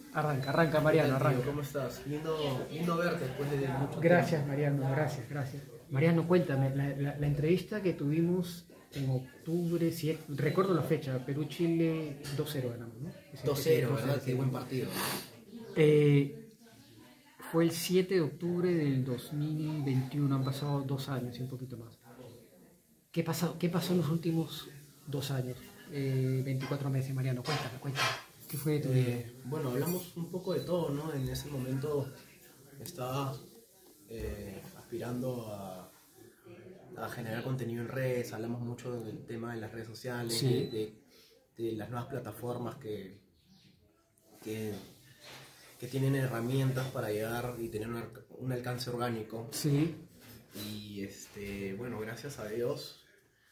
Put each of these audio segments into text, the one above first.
Arranca Mariano, ¿Qué tal, tío? arranca. ¿Cómo estás? Lindo verte después de mucho Gracias tiempo. Mariano, gracias. Mariano, cuéntame, la entrevista que tuvimos en octubre, si recuerdo la fecha, Perú-Chile 2-0 ganamos, ¿no? Ese 2-0, 2-0, ¿verdad? sí. Qué buen partido, ¿no? Fue el 7 de octubre del 2021, han pasado 2 años y un poquito más. ¿Qué pasó en los últimos 2 años? 24 meses, Mariano, cuéntame. ¿Qué fue de tu vida? Bueno, hablamos un poco de todo, ¿no? En ese momento estaba aspirando a generar contenido en redes, hablamos mucho del tema de las redes sociales, Sí. de las nuevas plataformas que tienen herramientas para llegar y tener un alcance orgánico. Sí, Y bueno, gracias a Dios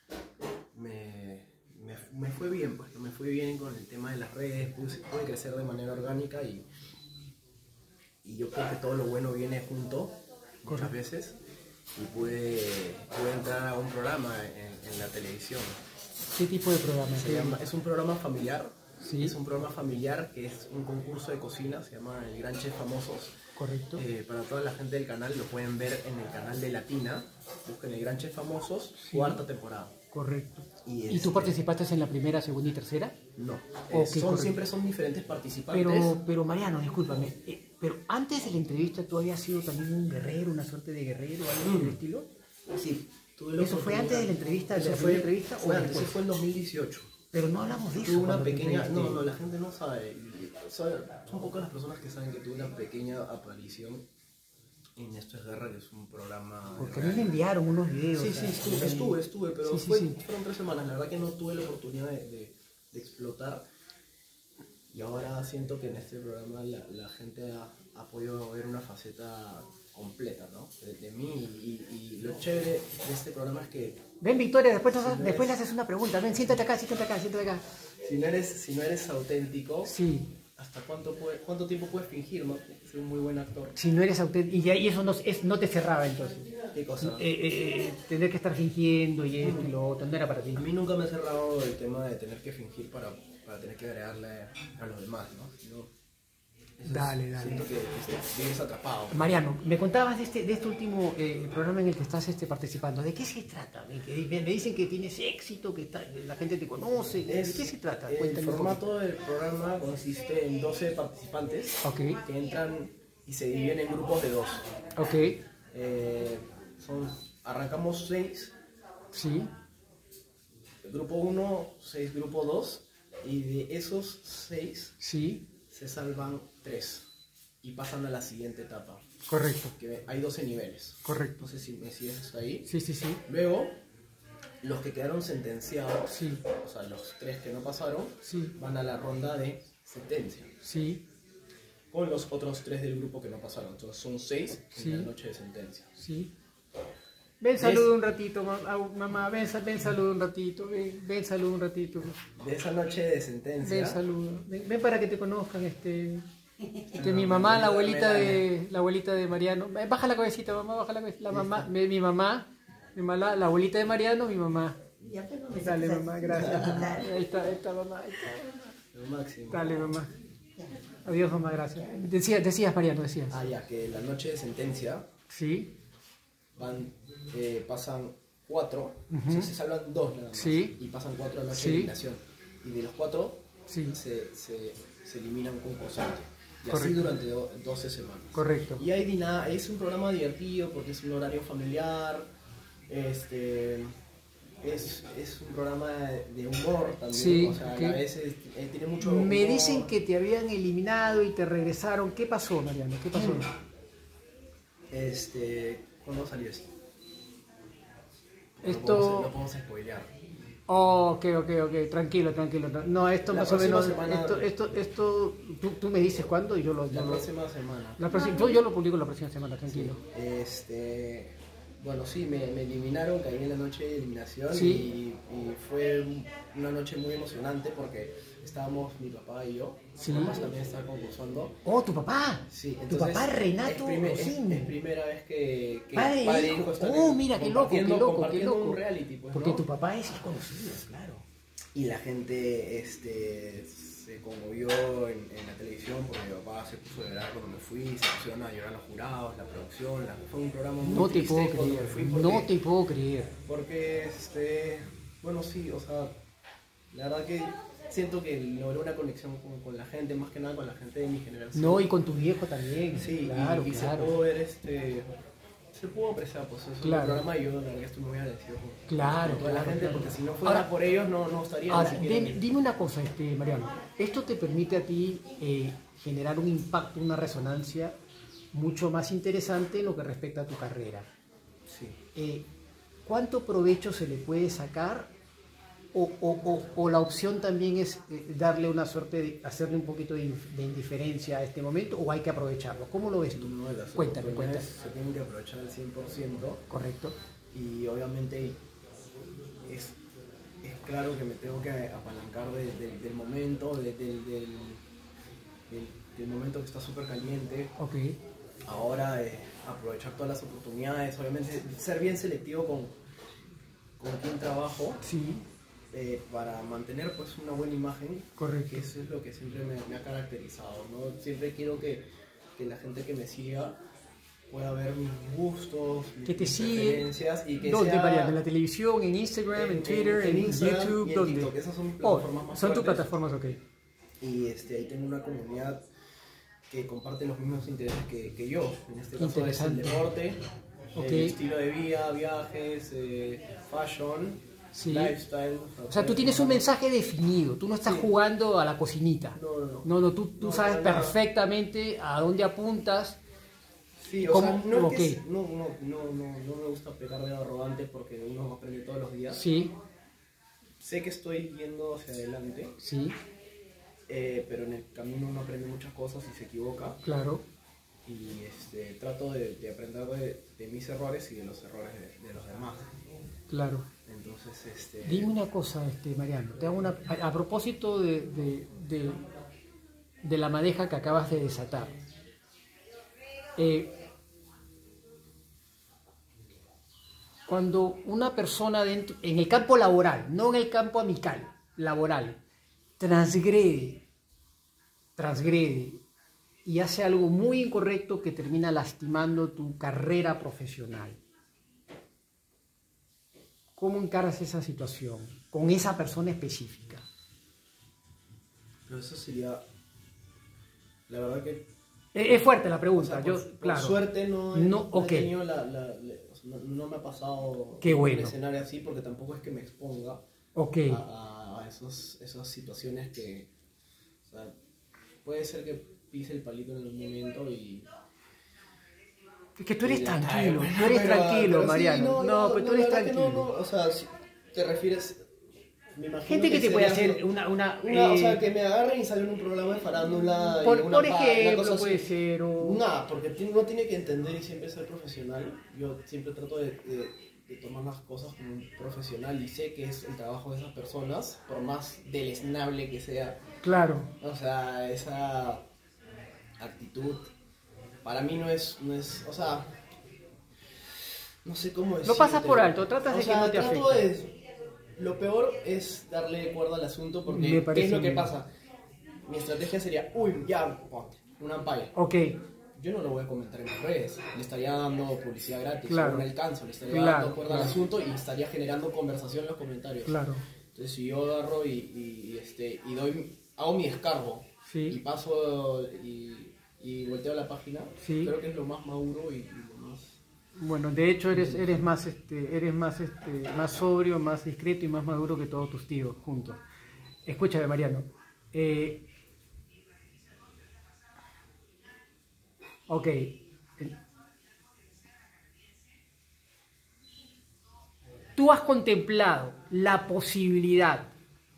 me fue bien, pues, me fue bien con el tema de las redes, pude crecer de manera orgánica y yo creo que todo lo bueno viene junto muchas veces y pude entrar a un programa en la televisión. ¿qué tipo de programa? Es un programa familiar, Sí. es un programa familiar que es un concurso de cocina, se llama El Gran Chef Famosos. Correcto. Para toda la gente del canal, lo pueden ver en el canal de Latina, busquen El Gran Chef Famosos, Sí. 4ª temporada. Correcto. Y ¿Y tú participaste en la primera, segunda y tercera? No, Ok, correcto. siempre son diferentes participantes. Pero Mariano, discúlpame, pero antes de la entrevista tú habías sido también un guerrero, una suerte de guerrero, algo del estilo. Sí, tuve la ¿Eso fue oportunidad. antes de la entrevista, de Eso la fue, primera entrevista, fue o antes, después? eso fue en 2018. Pero no hablamos de eso. Tuve una cuando te pequeña, entrevisté. no, la gente no sabe, son pocas las personas que saben que tuve una pequeña aparición en Esto es Guerra, que es un programa de Porque a mí me radio. enviaron unos videos. Sí, o sea, estuve, pero Sí. fueron 3 semanas, la verdad que no tuve la oportunidad de explotar y ahora siento que en este programa la gente ha podido ver una faceta completa, ¿no? De mí y lo chévere de este programa es que Ven, Victoria, después, no después le es- haces una pregunta. Ven, siéntate acá. si no eres auténtico, Sí, ¿hasta cuánto tiempo puedes fingir, no? Ser un muy buen actor. si no eres auténtico. Y eso no te cerraba entonces. ¿Qué cosa? Tener que estar fingiendo y esto y lo otro, no era para ti. A mí nunca me ha cerrado el tema de tener que fingir para tener que agregarle a los demás, ¿no? Dale. Siento que vives atrapado. Mariano, me contabas de este último programa en el que estás participando. ¿De qué se trata? Me dicen que tienes éxito, que la gente te conoce. ¿De qué se trata? El Cuéntame un formato del programa consiste en 12 participantes Ok. que entran y se dividen en grupos de 2. Ok, Arrancamos 6, sí, grupo 1, 6, grupo 2, y de esos 6 sí, se salvan 3 y pasan a la siguiente etapa. correcto, Que hay 12 niveles. correcto. No sé si me sigues hasta ahí. Sí. Luego, los que quedaron sentenciados, Sí. o sea, los 3 que no pasaron, Sí. van a la ronda de sentencia. Sí, Con los otros 3 del grupo que no pasaron. Entonces son 6 Sí. en la noche de sentencia. sí. Ven, saluda un ratito, mamá. Ven, saluda un ratito. Ven, saluda un ratito. De esa noche de sentencia. Ven, saluda. Ven para que te conozcan, mi mamá, la abuelita de Mariano. Baja la cabecita, mamá, baja la cabecita. Mi mamá, la abuelita de Mariano, mi mamá. Dale, mamá, gracias. Ahí está, mamá. Lo máximo. Dale, mamá. Adiós, mamá, gracias. Decías, Mariano, decías. Ya que la noche de sentencia Sí, pasan 4, o sea, se salvan 2 nada más. Sí. Y pasan 4 a la noche Sí. de eliminación. Y de los 4 sí, se elimina un concursante. Y así Correcto. durante 12 semanas. correcto. Y es un programa divertido porque es un horario familiar. Es un programa de humor también. Sí, o sea, ok. a veces tiene mucho Me humor. dicen que te habían eliminado y te regresaron. ¿Qué pasó, Mariano? ¿Qué pasó? ¿Cuándo salió esto? Esto... No podemos spoilear. Oh, ok, tranquilo. No, esto La más o próxima menos... semana- Esto tú me dices cuándo y yo lo... La próxima semana. yo lo publico la próxima semana, tranquilo. Bueno, sí, me eliminaron, caí en la noche de eliminación Sí. y fue una noche muy emocionante porque estábamos mi papá y yo. Sí. Mi papá también estaba concursando. Oh, tu papá. Sí, Tu entonces, papá, Renato es Rosín. primera vez que Padre e e hijo. están Oh, mira, qué loco. compartiendo un reality, pues, Porque ¿no? tu papá es conocido, claro. Y la gente se conmovió en la televisión porque mi papá papá se puso a llorar cuando me fui, se pusieron a llorar los jurados, la producción, fue un programa muy No te triste puedo cuando me creer, fui no te puedo creer. porque, bueno, sí, o sea, la verdad que siento que logré una conexión con la gente, más que nada con la gente de mi generación. No, y con tu viejo también. Sí, claro, y claro. se pudo ver, se pudo apreciar, pues, eso Claro. el programa, y yo la verdad que estoy muy agradecido Claro, con toda la claro, gente, claro. porque si no fuera Ahora, por ellos no estaría Ahora, ni siquiera dime una cosa, Mariano. Esto te permite a ti generar un impacto, una resonancia mucho más interesante en lo que respecta a tu carrera. Sí. ¿Cuánto provecho se le puede sacar? O la opción también es darle una suerte de hacerle un poquito de indiferencia a este momento, o hay que aprovecharlo. ¿Cómo lo ves tú? No, las Cuéntame. oportunidades se tienen que aprovechar al 100%. Correcto. Y obviamente es claro que me tengo que apalancar del momento, del momento que está súper caliente. Ok. Ahora aprovechar todas las oportunidades, obviamente ser bien selectivo con quién trabajo. Sí. Para mantener pues una buena imagen. Correcto. Que eso es lo que siempre me ha caracterizado, ¿no? Siempre quiero que la gente que me siga pueda ver mis gustos, que te mis sigue. preferencias, y que ¿Dónde, sea Mariano? ¿En la televisión, en Instagram, en Twitter, en Instagram YouTube? y en ¿Dónde? TikTok? Esas son mis plataformas más son tus fuertes. plataformas, ok. Y ahí tengo una comunidad que comparte los mismos intereses que yo. En este caso es el deporte, el estilo de vida, viajes, fashion, sí. lifestyle. O sea, tú tienes un mensaje definido, tú no estás jugando a la cocinita. No, tú sabes perfectamente a dónde apuntas. Sí, o sea, no me gusta pecar de arrogante porque uno aprende todos los días. Sí. Sé que estoy yendo hacia adelante. Sí. Pero en el camino uno aprende muchas cosas y se equivoca. Claro. Y trato de aprender de mis errores y de los errores de los demás. Claro. Entonces, Dime una cosa, Mariano. Te hago a propósito de la madeja que acabas de desatar. Cuando una persona en el campo laboral, no en el campo amical, laboral, transgrede y hace algo muy incorrecto que termina lastimando tu carrera profesional, ¿cómo encaras esa situación con esa persona específica? Pero eso sería, la verdad que... Es fuerte la pregunta. O sea, por suerte no he tenido no me ha pasado un escenario así, porque tampoco es que me exponga a esas situaciones que, o sea, puede ser que pise el palito en algún momento y... Es que tú eres tranquilo, pero Mariano. Sí, pero tú eres tranquilo. O sea, si te refieres... Me imagino gente que te puede hacer o sea, que me agarren y salen en un programa de farándula. Por ejemplo, puede ser. Nada, porque uno tiene que entender y siempre ser profesional. Yo siempre trato de tomar las cosas como un profesional y sé que es el trabajo de esas personas, por más deleznable que sea. Claro. O sea, esa actitud para mí no es, o sea, no sé cómo decirlo. Lo pasas por alto, tratas de que no te afecte. Lo peor es darle cuerda al asunto, porque ¿qué es lo que pasa? Mi estrategia sería, ya, ponte, una palla. Ok. Yo no lo voy a comentar en las redes, le estaría dando publicidad gratis, claro. un alcance, le estaría dando cuerda al asunto y estaría generando conversación en los comentarios. Claro. Entonces, si yo agarro hago mi descargo, y paso y volteo la página, creo que es lo más maduro y lo más... Bueno, de hecho eres más sobrio, más discreto y más maduro que todos tus tíos juntos. Escúchame, Mariano. Ok. ¿Tú has contemplado la posibilidad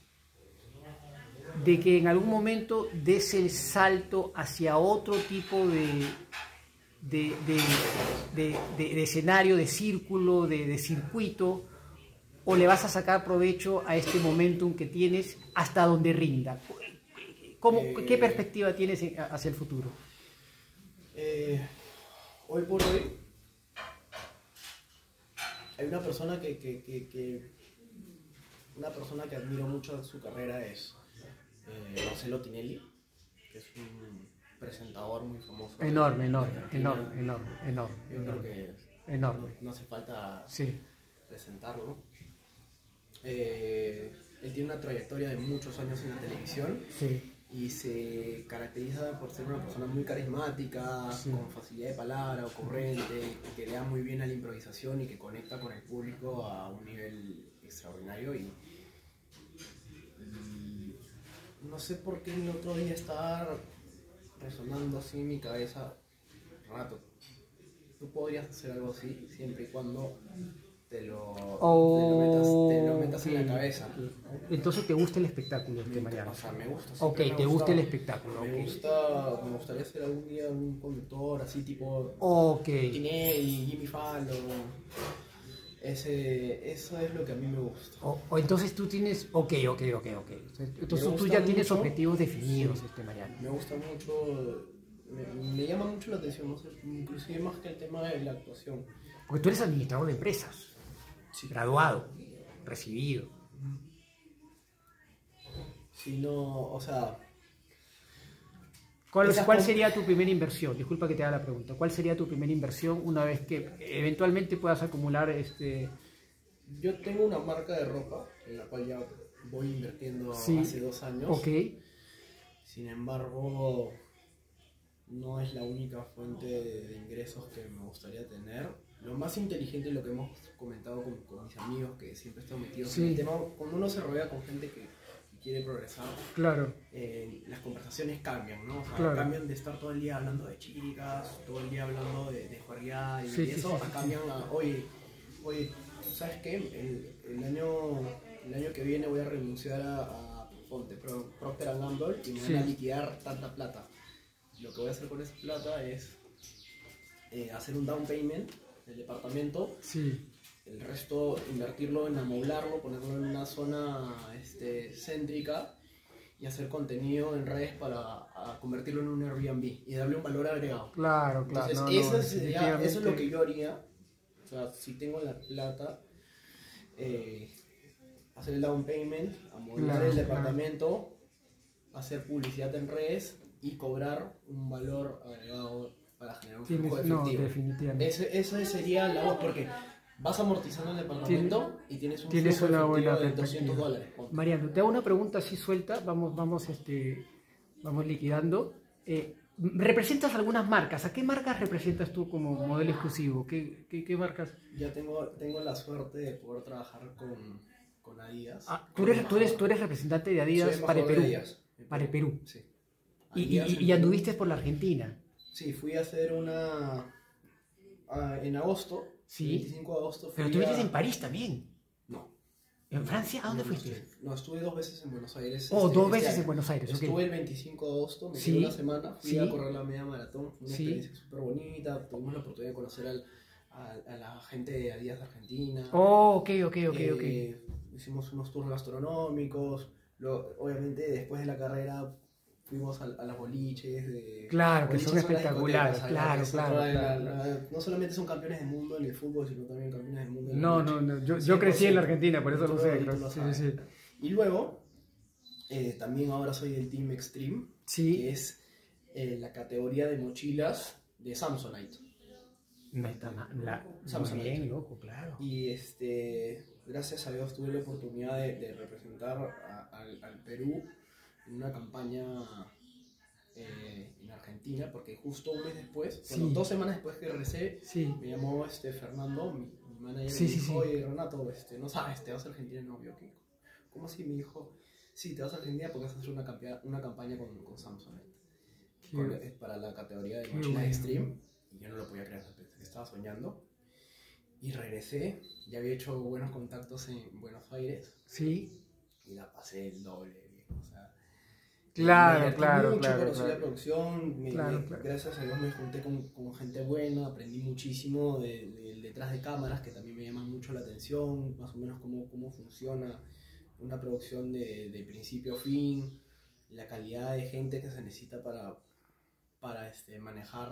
de que en algún momento des el salto hacia otro tipo de escenario, de círculo, de circuito, o le vas a sacar provecho a este momentum que tienes hasta donde rinda? ¿Qué perspectiva tienes hacia el futuro? Hoy por hoy hay una persona que admiro mucho en su carrera, es Marcelo Tinelli, que es un presentador muy famoso. Enorme, de enorme, Argentina. enorme. Yo creo que Enorme. no hace falta Sí, presentarlo. Él tiene una trayectoria de muchos años en la televisión sí. y se caracteriza por ser una persona muy carismática, Sí. con facilidad de palabra, ocurrente, que le da muy bien a la improvisación y que conecta con el público a un nivel extraordinario. Y no sé por qué el otro día estaba resonando así en mi cabeza rato. Tú podrías hacer algo así siempre y cuando te lo metas en la cabeza. Entonces te gusta el espectáculo, Mariano. O sea, me gusta. Ok, siempre me ha te gusta gustado. el espectáculo. Me gustaría ser algún día un conductor así tipo Ok. Tinelli, Jimmy Fallon. Eso es lo que a mí me gusta. O entonces tú tienes... Ok. Entonces tú gusta ya tienes mucho. objetivos definidos, Mariano. Me gusta mucho, me llama mucho la atención, no sé, inclusive más que el tema de la actuación. Porque tú eres administrador de empresas. Sí. Graduado. Recibido. Si no, o sea, ¿Cuál Esas sería tu primera inversión? Disculpa que te haga la pregunta. ¿Cuál sería tu primera inversión una vez que eventualmente puedas acumular yo tengo una marca de ropa en la cual ya voy invirtiendo Sí. hace 2 años. Ok. Sin embargo, no es la única fuente de ingresos que me gustaría tener. Lo más inteligente es lo que hemos comentado con mis amigos que siempre están metidos Sí. en el tema. Cuando uno se rodea con gente que quiere progresar, Claro. las conversaciones cambian, ¿no? O sea, Claro. cambian de estar todo el día hablando de chicas, todo el día hablando de juerguear y Sí, de sí, eso, sí, sí, cambian a, oye, ¿sabes qué? El año que viene voy a renunciar a Procter & Gamble y me Sí. van a liquidar tanta plata. Lo que voy a hacer con esa plata es hacer un down payment del departamento. Sí. El resto invertirlo en amoblarlo, ponerlo en una zona céntrica y hacer contenido en redes para convertirlo en un Airbnb y darle un valor agregado. Claro. Entonces, No, eso definitivamente. es lo que yo haría. O sea, si tengo la plata, hacer el down payment, amoblar Claro, el departamento, hacer publicidad en redes y cobrar un valor agregado para generar un flujo de No, efectivo. definitivamente. Esa sería la voz porque vas amortizando el departamento y tienes un Tienes flujo una buena efectivo de perspectiva. $200. Ponte. Mariano, te hago una pregunta así suelta, vamos liquidando. ¿Representas algunas marcas? ¿A qué marcas representas tú como modelo exclusivo? ¿Qué marcas? Ya tengo la suerte de poder trabajar con Adidas. Tú eres representante de Adidas Soy para embajador de Perú. Adidas. Para el Perú. Sí. Y Adidas en y Perú. anduviste por la Argentina. Sí, fui a hacer en agosto, Sí. 25 de agosto. Pero estuviste en París también. No. ¿En Francia? ¿A dónde No, fuiste? No, estuve 2 veces en Buenos Aires. Oh, 2 este veces año. en Buenos Aires, ok. Estuve el 25 de agosto, me Sí. quedé una semana, fui Sí. a correr la media maratón, fue una Sí. experiencia súper bonita, tuvimos la oportunidad de conocer a la gente de Adidas de Argentina. Oh, ok. Hicimos unos tours gastronómicos, obviamente después de la carrera fuimos a las boliches. Claro, que son boliches las espectaculares, discotecas, claro. no solamente son campeones del mundo en el fútbol, sino también campeones del mundo en la No, noche. yo crecí en la 100%. Argentina, por eso lo sé. Y tú Creo. lo Sí. sabes. Y luego, también ahora soy del Team Extreme, Sí. que es la categoría de mochilas de Samsonite. No está mal. Samsung. Bien, loco, claro. Y gracias a Dios tuve la oportunidad de representar al Perú en una campaña en Argentina, porque justo un mes después, Sí. bueno, 2 semanas después que regresé, Sí. me llamó Fernando, mi manager, Sí, y me sí, dijo, sí. oye Renato, no sabes, te vas a Argentina. No, yo, ¿qué? ¿Cómo así? Me dijo, sí, te vas a Argentina porque vas a hacer una campaña con Samsung para la categoría de mochilas bueno. Extreme, y yo no lo podía creer, pensé que estaba soñando. Y regresé, ya había hecho buenos contactos en Buenos Aires Sí. y la pasé el doble bien, o sea, Claro, me divertí claro, mucho, claro, conocí claro. la producción, Claro. gracias a Dios me junté con gente buena, aprendí muchísimo del detrás de cámaras, que también me llaman mucho la atención, más o menos cómo funciona una producción de principio a fin, la calidad de gente que se necesita para manejar,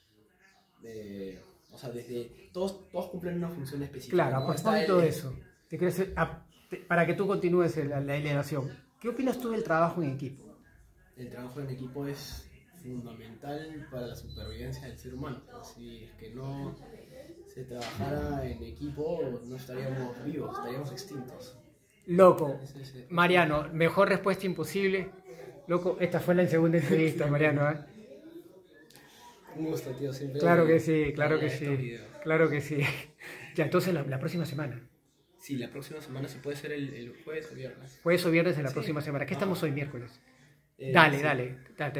o sea, desde todos cumplen una función específica. Claro, ¿no? a propósito de eso, para que tú continúes la elevación, ¿qué opinas tú del trabajo en equipo? El trabajo en equipo es fundamental para la supervivencia del ser humano. Si es que no se trabajara en equipo, no estaríamos vivos, estaríamos extintos. Loco, Mariano, mejor respuesta imposible. Loco, esta fue la segunda entrevista, Mariano, ¿eh? Un gusto, tío, siempre. Claro que sí, claro que sí. Videos. Claro que sí. Ya, entonces la próxima semana. Sí, la próxima semana se puede ser el jueves o viernes. Jueves o viernes de la Sí. próxima semana. ¿Qué estamos hoy, miércoles? Sí. Dale.